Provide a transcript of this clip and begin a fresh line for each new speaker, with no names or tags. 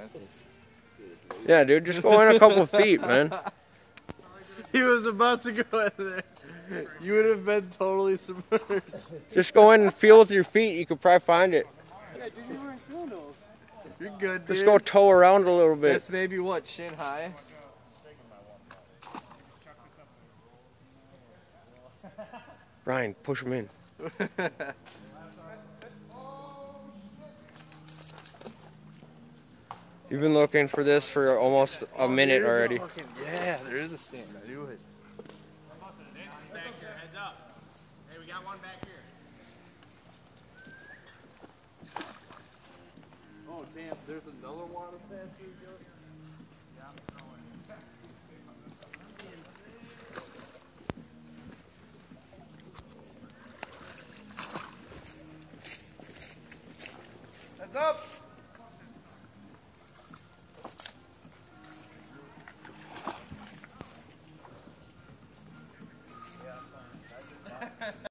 Yeah, dude, just go in a couple feet, man.
He was about to go in there. You would have been totally submerged.
Just go in and feel with your feet. You could probably find it.
Yeah, dude, you're wearing sandals.
You're good, dude.
Just go toe around a little bit.
That's maybe what, shin high?
Ryan, push him in. You've been looking for this for almost a minute already.
Yeah, there is a stand. I knew it.
Back here, heads up. Hey, we got one back here.
Oh, damn, there's another water pass here, Joe? Heads up!